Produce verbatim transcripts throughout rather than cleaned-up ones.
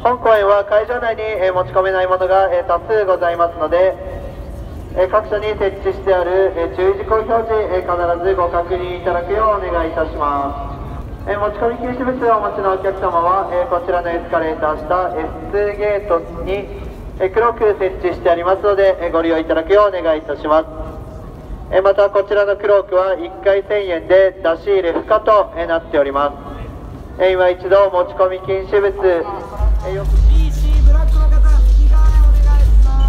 本公演は会場内に持ち込めないものが多数ございますので、各所に設置してある注意事項表示、必ずご確認いただくようお願いいたします。持ち込み禁止物をお持ちのお客様は、こちらのエスカレーター下 エスツー ゲートに黒く設置してありますので、ご利用いただくようお願いいたします。またこちらのクロークはいっかいせんえんで出し入れ不可となっております。今一度持ち込み禁止物シーシー ブラックの方、右側へお願いします。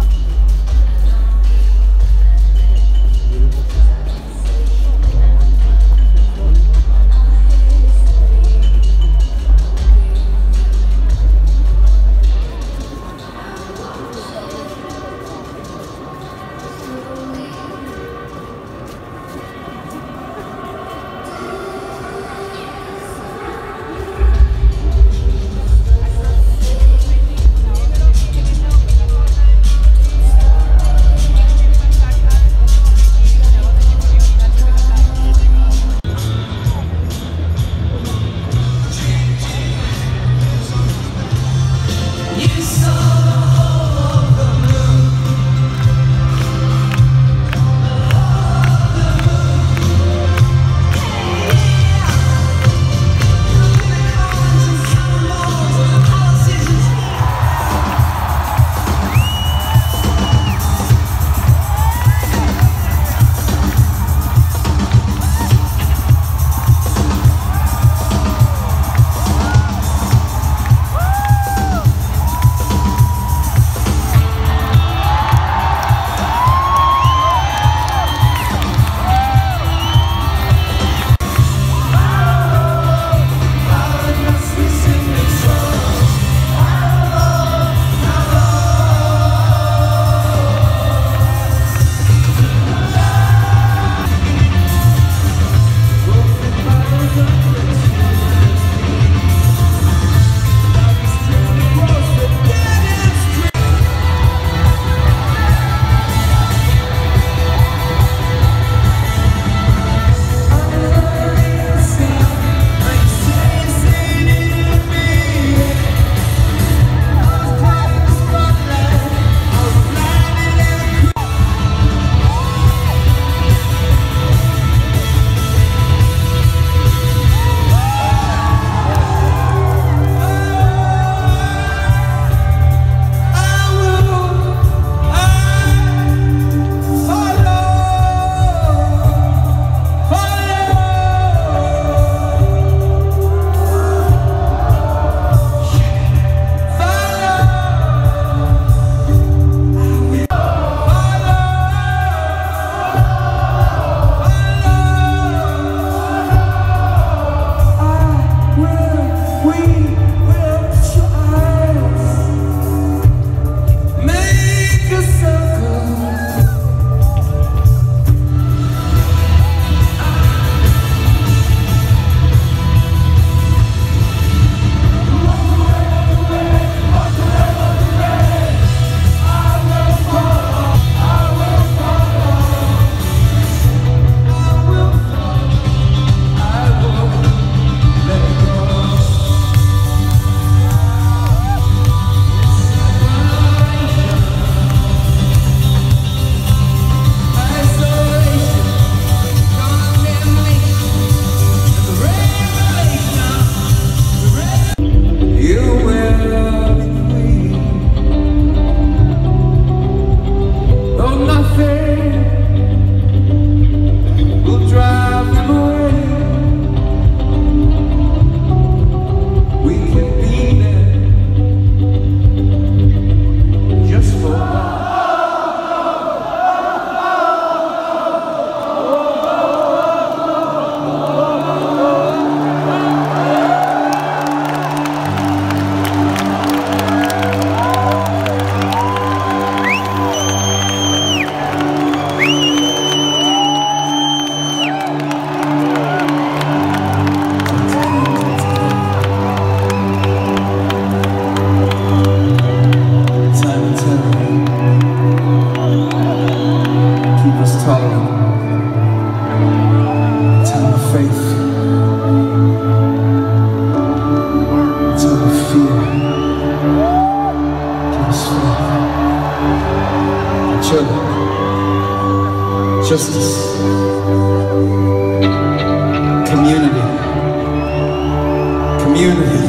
each other. Justice. Community. Community.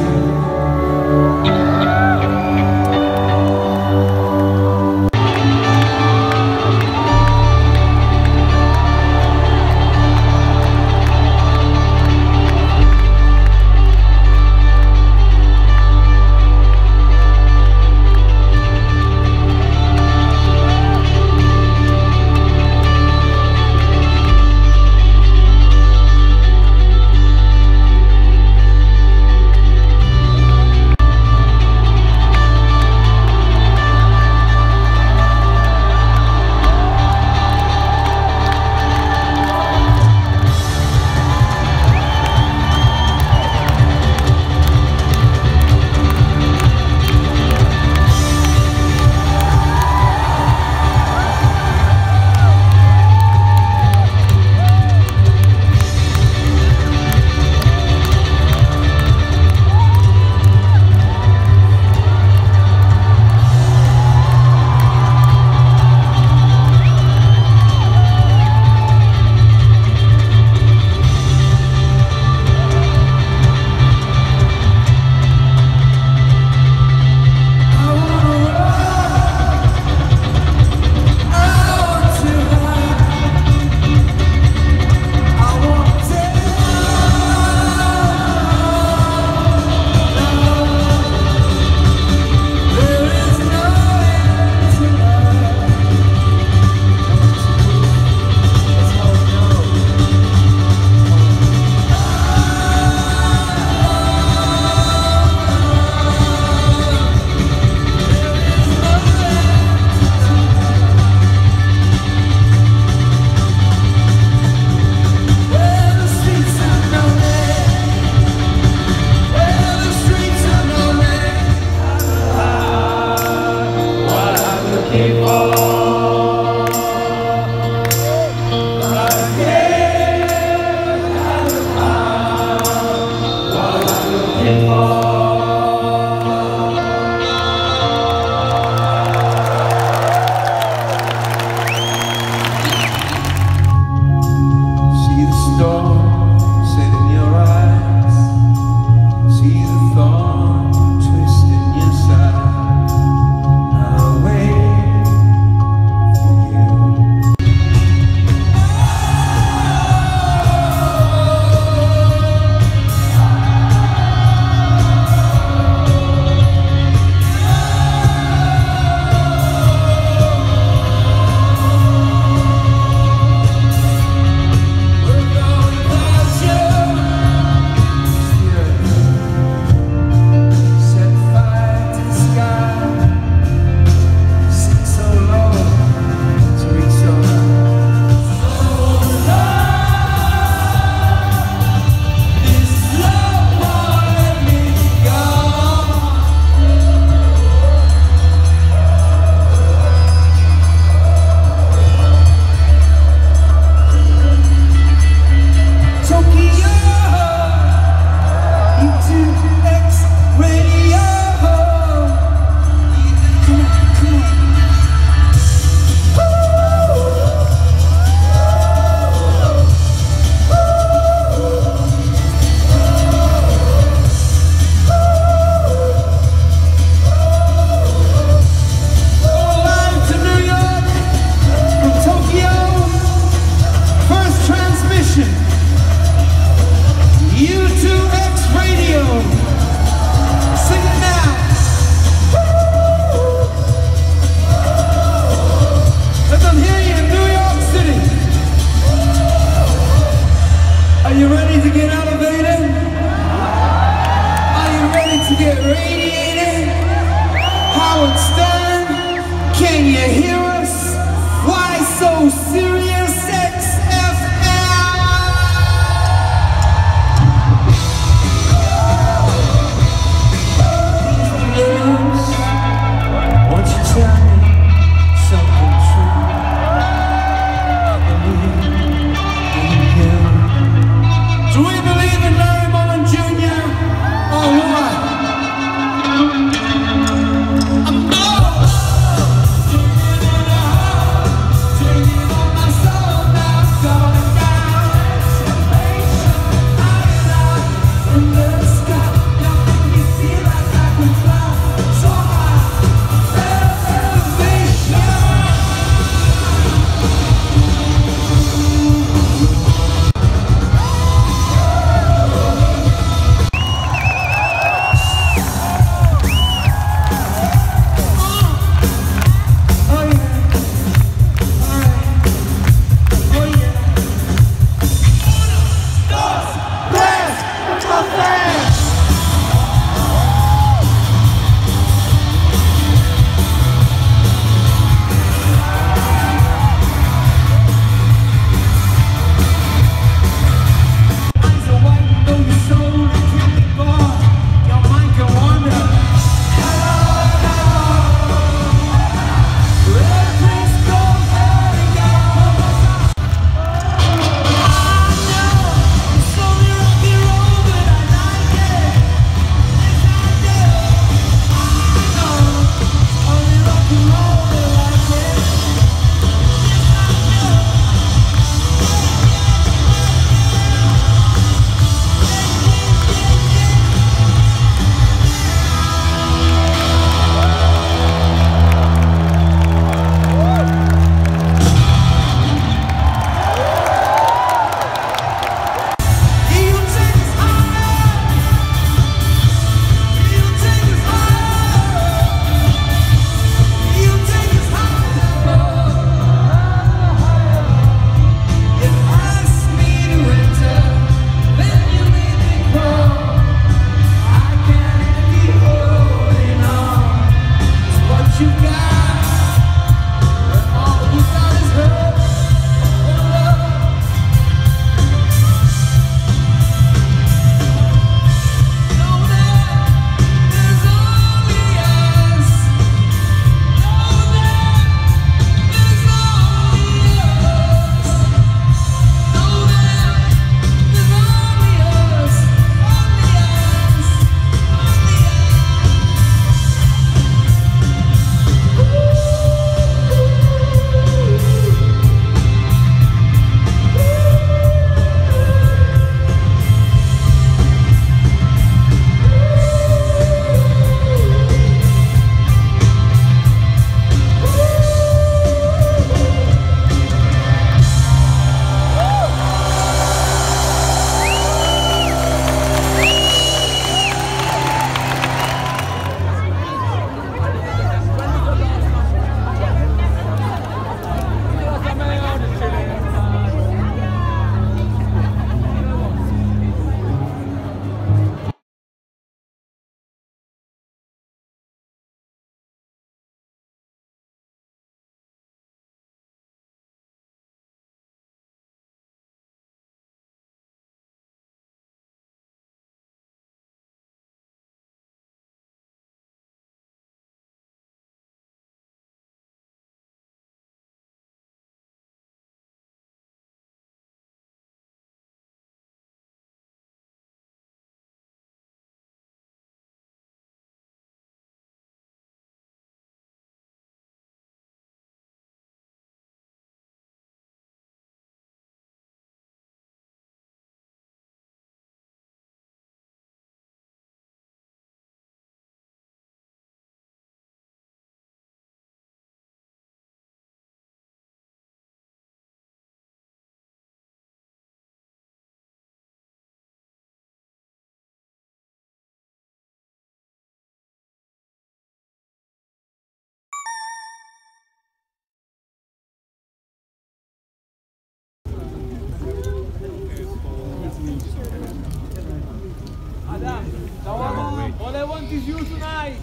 All I want is you tonight.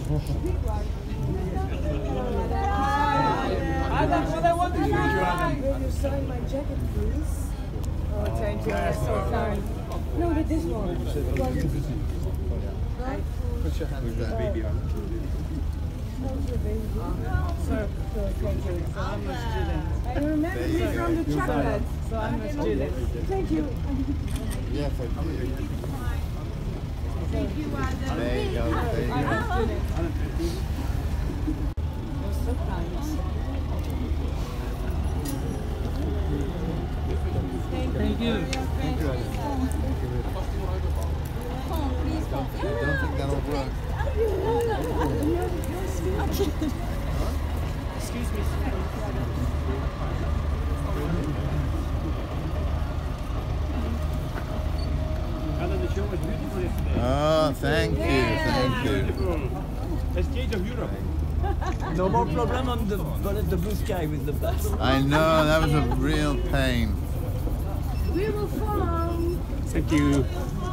Adam, all I want is you tonight. Will you sign my jacket, please? Oh, thank you. That's so kind. No, with this one. Right? Put your hands there. Baby on. How's your baby? So, so thank you. So I'm a student. And remember me from the chocolate. So I'm a student. Thank you. Yes, I do. Thank you, Adam. There you go. There you go. I'm a student. You're so kind. Thank you. Thank you, Adam. Don't, don't think that'll work. Excuse me. Oh, thank you, thank you. Exchange of Europe. No more problem on the but the blue sky with the bus. I know, that was a real pain. We will follow. Thank you.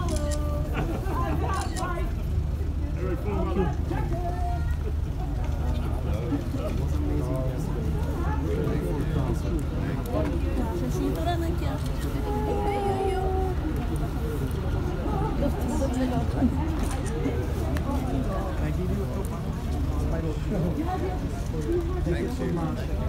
Thank you.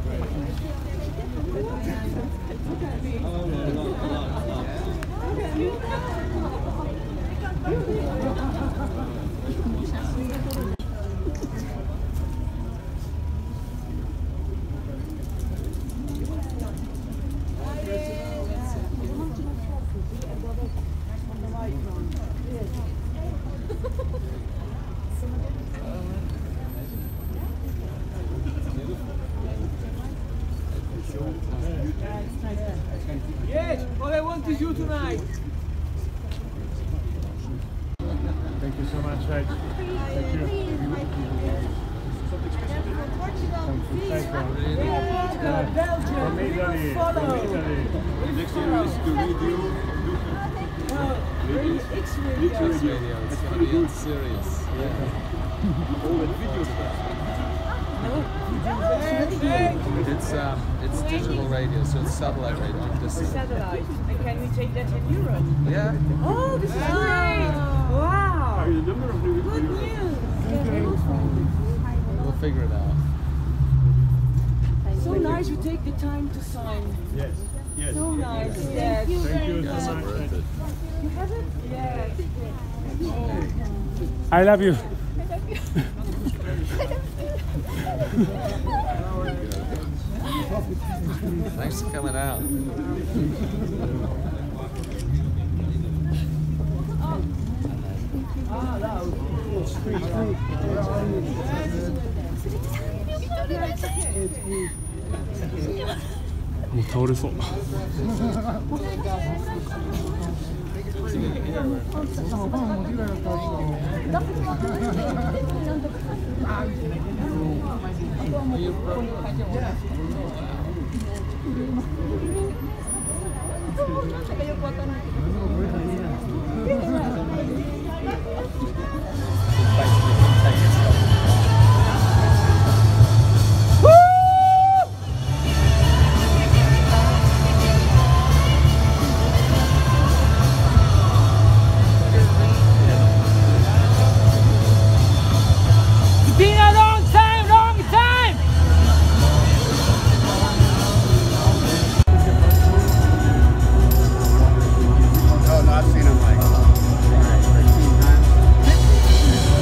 Yes, all I want is you tonight. Thank you so much, Rach. Thank you. Belgium. From Italy. From Italy. Next year is to radio. It's really Radio. It's gonna be serious. Yeah. All the video stuff. No, it's um, it's digital radio, so it's satellite radio. long distance. Satellite. And can we take that in Europe? Yeah. Oh, this is great! Wow! Good news! We'll figure it out. So nice you take the time to sign. Yes. Yes. So nice. Yes. Thank you so Yes, much. worth it. You have it? Yes. I love you. Thanks for coming out. 뭐 다 어렸어. Oh, no, I've seen him like fifteen times.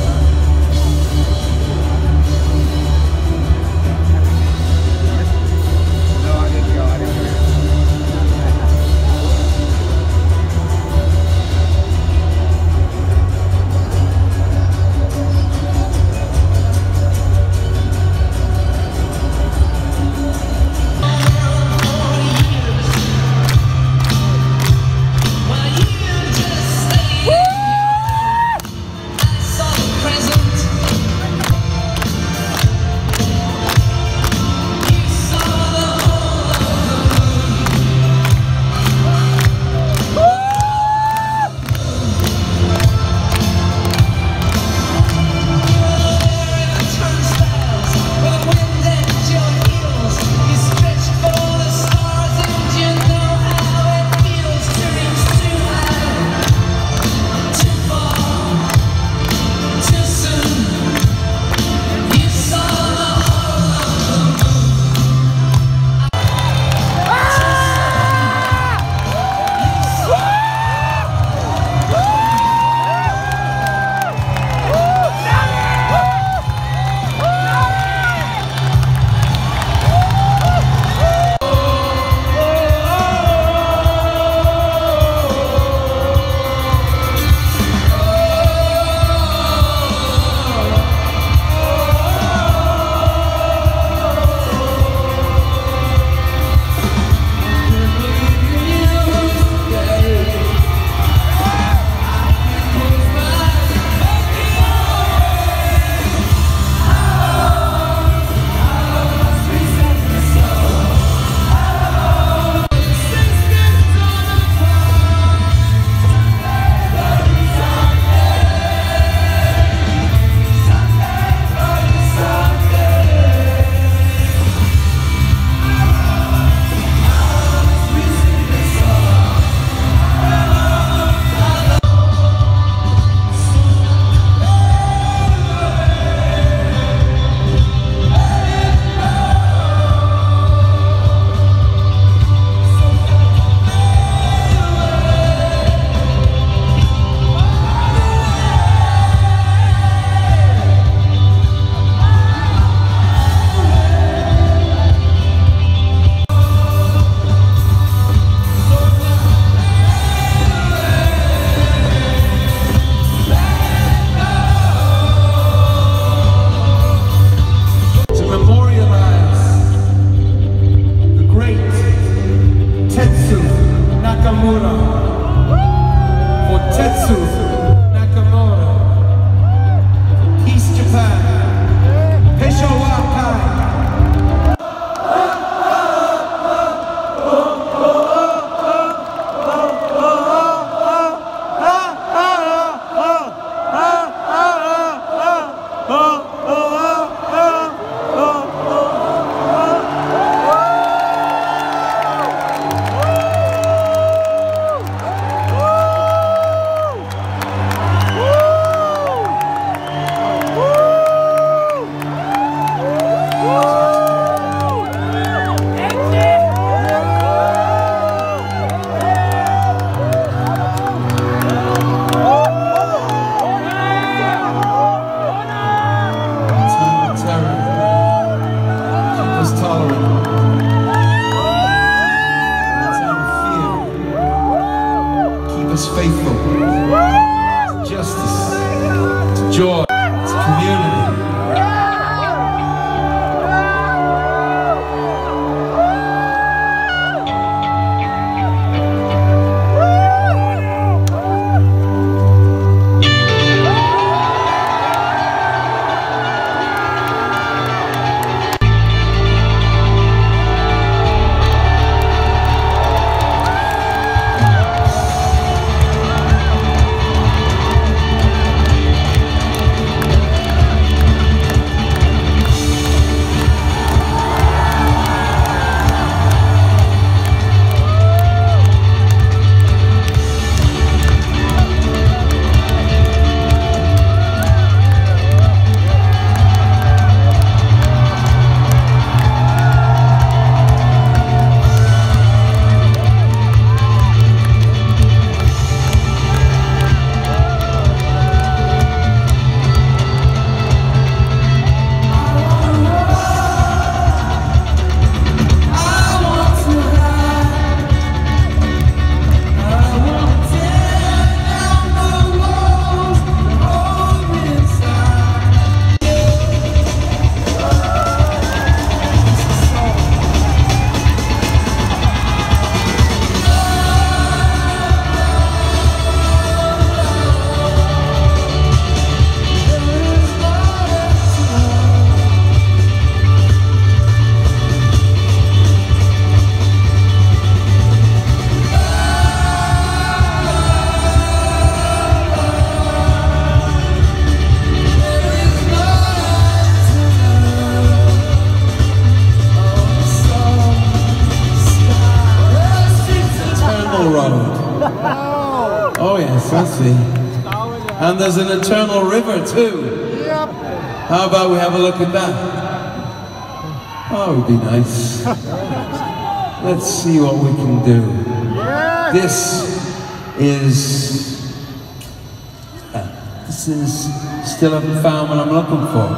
fancy. And there's an eternal river too. Yep. How about we have a look at that? Oh, it would be nice. Let's see what we can do. Yes. This is... Uh, this is... Still haven't found what I'm looking for.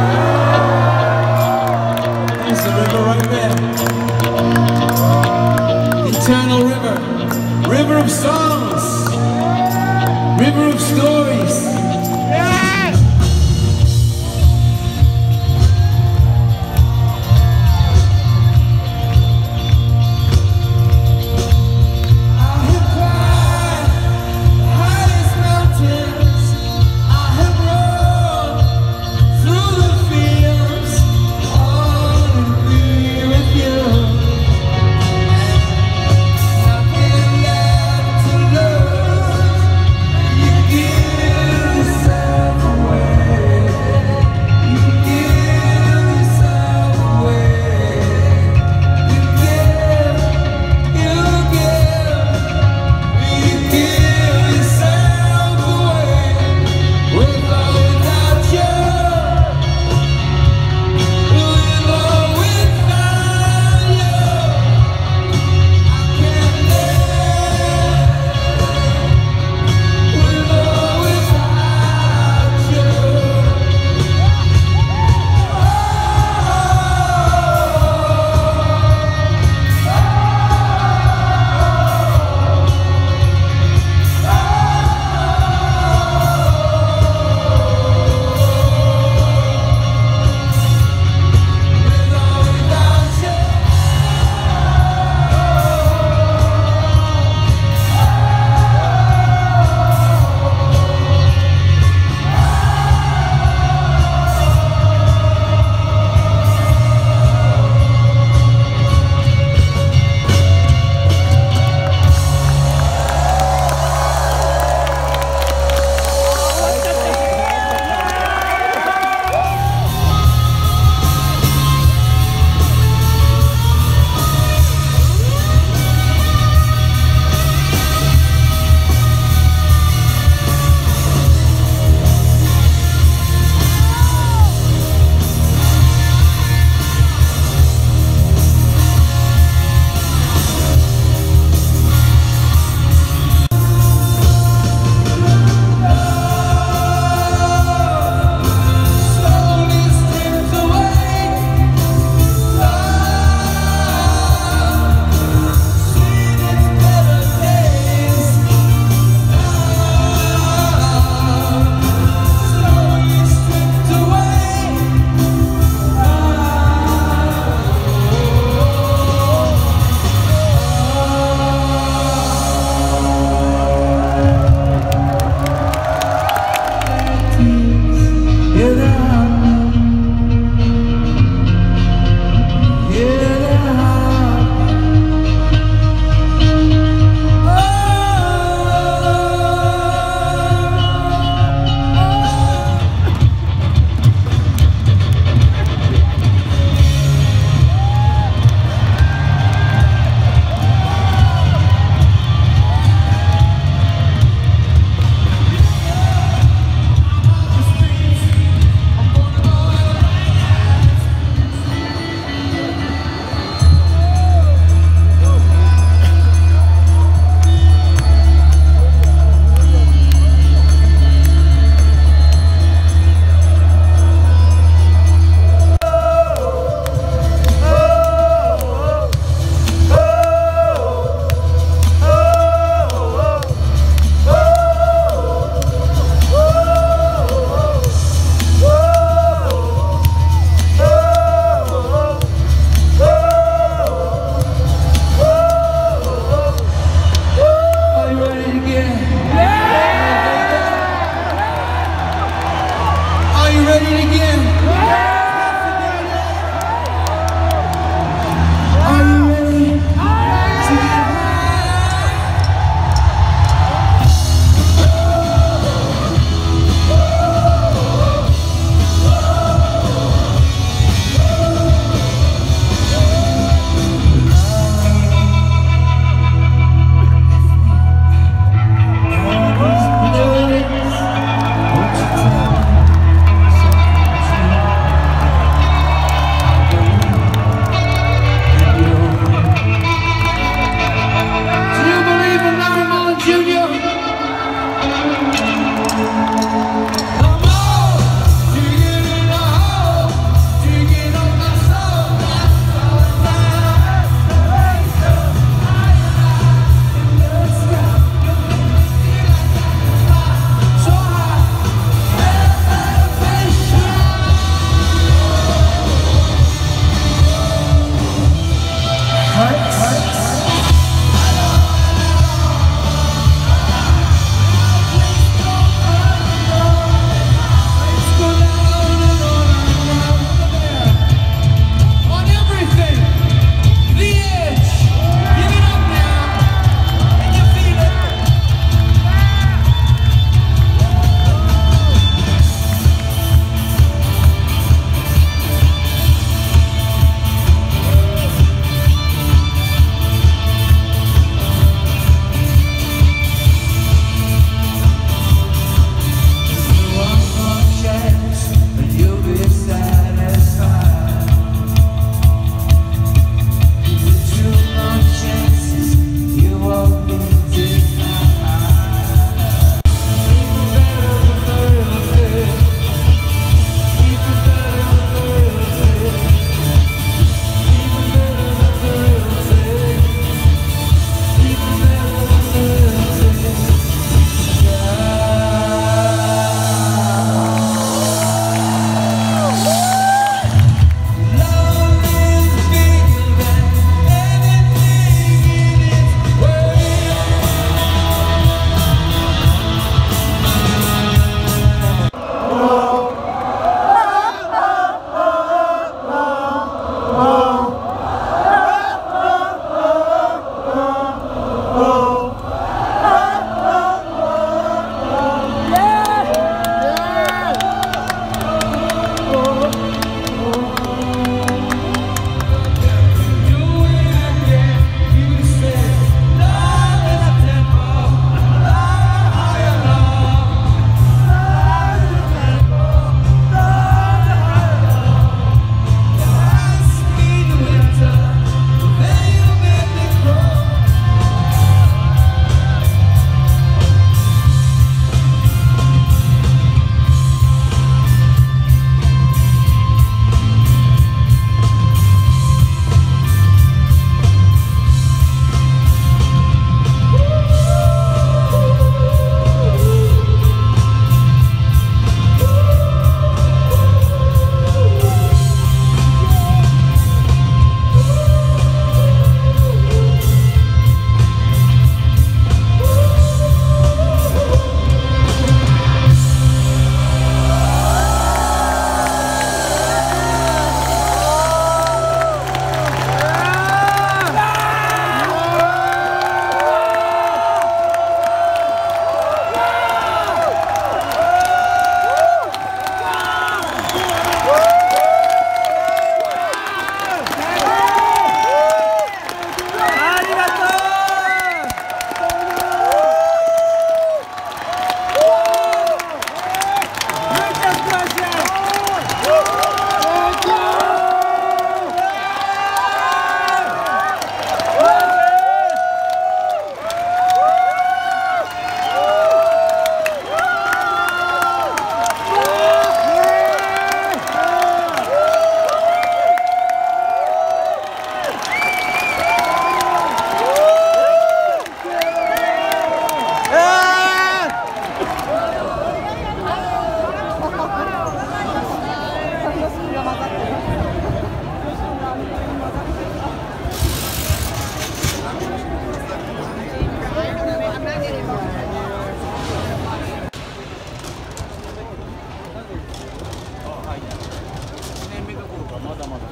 There's the river right there. Eternal river. River of songs. River of stories. Yes. Through the fields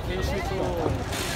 研修と